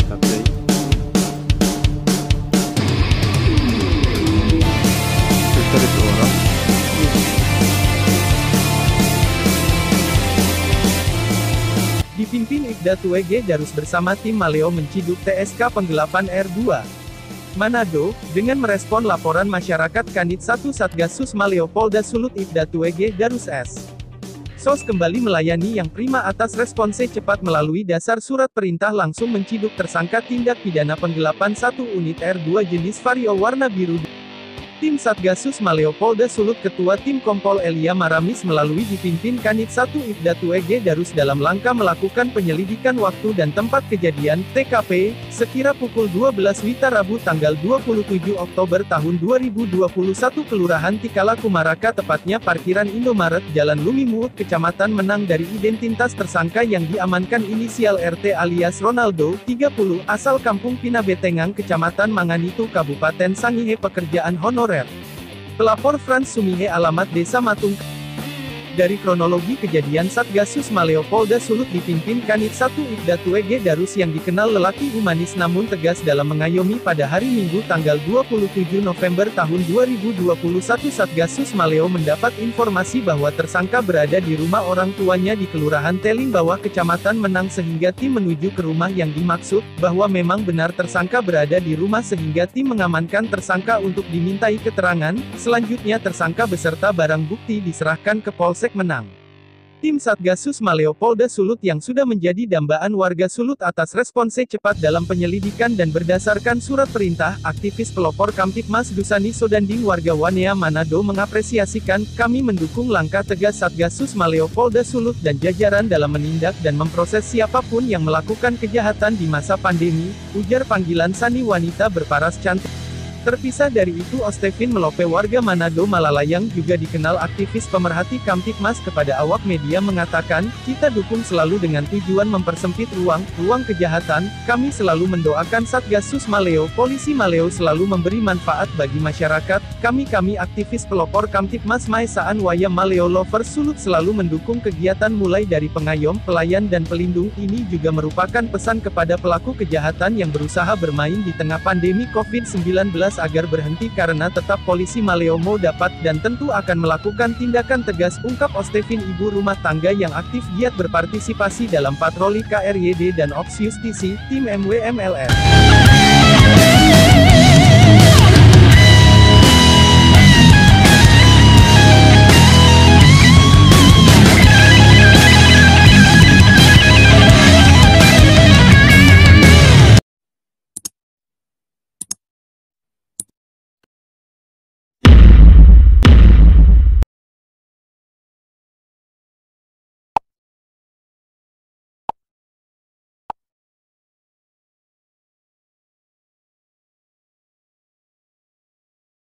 갑자기 뱃살이 들어와라. Dipimpin Ibda Tuege Darus bersama tim Maleo menciduk TSK penggelapan R2 Manado, dengan merespon laporan masyarakat Kanit 1 Satgasus Maleo Polda Sulut Ibda Tuege Darus S. SOS kembali melayani yang prima atas response cepat melalui dasar surat perintah langsung menciduk tersangka tindak pidana penggelapan 1 unit R2 jenis Vario warna biru. Tim Satgasus Maleo Polda Sulut Ketua Tim Kompol Elia Maramis melalui dipimpin Kanit 1 Ibda Tuege Darus dalam langkah melakukan penyelidikan waktu dan tempat kejadian, TKP, sekira pukul 12 WITA Rabu tanggal 27 Oktober tahun 2021 Kelurahan Tikala Kumaraka tepatnya parkiran Indomaret Jalan Lumimuut Kecamatan Menang dari identitas tersangka yang diamankan inisial RT alias Ronaldo, 30, asal Kampung Pinabetengang Kecamatan Manganitu Kabupaten Sangihe pekerjaan honorer. Pelapor Frans Sumihe alamat Desa Matung. Dari kronologi kejadian Satgasus Maleo Polda Sulut dipimpin Kanit 1 Ibda Tuege Darus yang dikenal lelaki humanis namun tegas dalam mengayomi pada hari Minggu tanggal 27 November tahun 2021 Satgasus Maleo mendapat informasi bahwa tersangka berada di rumah orang tuanya di Kelurahan Teling Bawah Kecamatan Menang sehingga tim menuju ke rumah yang dimaksud, bahwa memang benar tersangka berada di rumah sehingga tim mengamankan tersangka untuk dimintai keterangan, selanjutnya tersangka beserta barang bukti diserahkan ke Polsek Menang. Tim Satgasus Maleo Polda Sulut yang sudah menjadi dambaan warga Sulut atas response cepat dalam penyelidikan dan berdasarkan surat perintah, aktivis pelopor Kamtibmas Dusani Sodanding warga Wanea Manado mengapresiasikan, kami mendukung langkah tegas Satgasus Maleo Polda Sulut dan jajaran dalam menindak dan memproses siapapun yang melakukan kejahatan di masa pandemi, ujar panggilan Sani wanita berparas cantik. Terpisah dari itu Ostefin Melope warga Manado Malalayang juga dikenal aktivis pemerhati Kamtibmas kepada awak media mengatakan, kita dukung selalu dengan tujuan mempersempit ruang kejahatan, kami selalu mendoakan Satgasus Maleo, Polisi Maleo selalu memberi manfaat bagi masyarakat, kami aktivis pelopor Kamtibmas Maesaan Waya Maleo Lovers Sulut selalu mendukung kegiatan mulai dari pengayom, pelayan dan pelindung, ini juga merupakan pesan kepada pelaku kejahatan yang berusaha bermain di tengah pandemi COVID-19 agar berhenti karena tetap polisi Maleo mau dapat dan tentu akan melakukan tindakan tegas, ungkap Ostefin ibu rumah tangga yang aktif giat berpartisipasi dalam patroli KRYD dan Ops Justisi, tim MWMLR.